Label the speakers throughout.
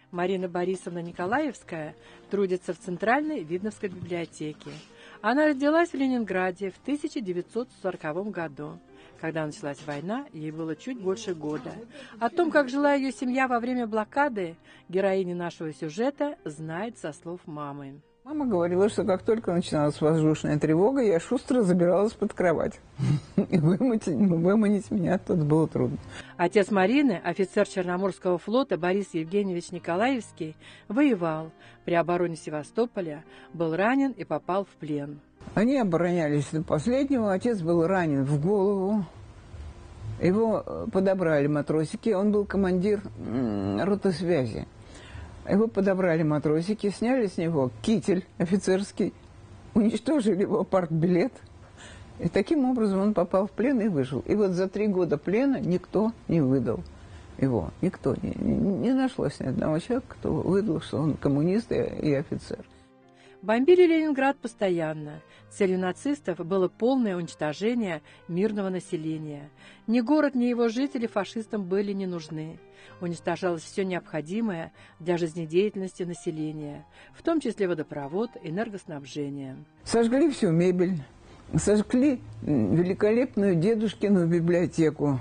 Speaker 1: Марина Борисовна Николаевская трудится в Центральной Видновской библиотеке. Она родилась в Ленинграде в 1940 году. Когда началась война, ей было чуть больше года. О том, как жила ее семья во время блокады, героиня нашего сюжета знает со слов мамы.
Speaker 2: Мама говорила, что как только начиналась воздушная тревога, я шустро забиралась под кровать. И выманить меня оттуда было трудно.
Speaker 1: Отец Марины, офицер Черноморского флота Борис Евгеньевич Николаевский, воевал. При обороне Севастополя был ранен и попал в плен.
Speaker 2: Они оборонялись до последнего. Отец был ранен в голову. Его подобрали матросики. Он был командир роты связи. Его подобрали матросики, сняли с него китель офицерский, уничтожили его партбилет. И таким образом он попал в плен и выжил. И вот за 3 года плена никто не выдал его. Никто. Не нашлось ни одного человека, кто выдал, что он коммунист и офицер.
Speaker 1: Бомбили Ленинград постоянно. Целью нацистов было полное уничтожение мирного населения. Ни город, ни его жители фашистам были не нужны. Уничтожалось все необходимое для жизнедеятельности населения, в том числе водопровод, энергоснабжение.
Speaker 2: Сожгли всю мебель, сожгли великолепную дедушкину библиотеку.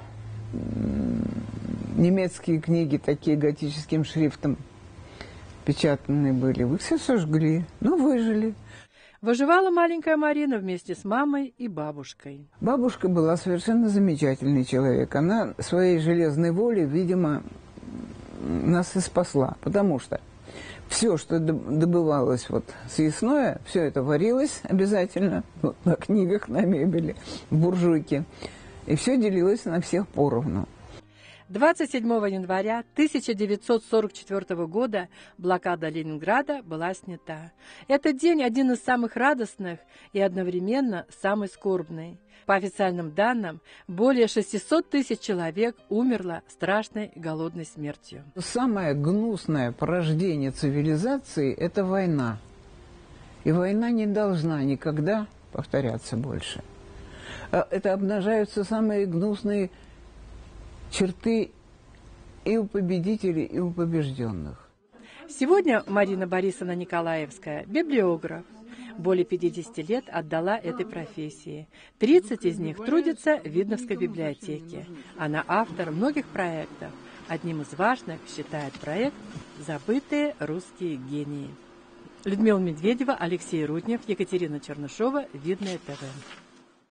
Speaker 2: Немецкие книги такие готическим шрифтом печатанные были. Вы все сожгли, но выжили.
Speaker 1: Выживала маленькая Марина вместе с мамой и бабушкой.
Speaker 2: Бабушка была совершенно замечательный человек. Она своей железной волей, видимо, нас и спасла. Потому что все, что добывалось вот съестное, все это варилось обязательно вот, на книгах, на мебели, в буржуйке. И все делилось на всех поровну.
Speaker 1: 27 января 1944 года блокада Ленинграда была снята. Этот день один из самых радостных и одновременно самый скорбный. По официальным данным, более 600 тысяч человек умерло страшной голодной смертью.
Speaker 2: Самое гнусное порождение цивилизации – это война. И война не должна никогда повторяться больше. Это обнажаются самые гнусные черты и у победителей, и у побежденных.
Speaker 1: Сегодня Марина Борисовна Николаевская – библиограф. Более 50 лет отдала этой профессии. 30 из них трудится в Видновской библиотеке. Она автор многих проектов. Одним из важных считает проект «Забытые русские гении». Людмила Медведева, Алексей Руднев, Екатерина Чернышова, Видное ТВ.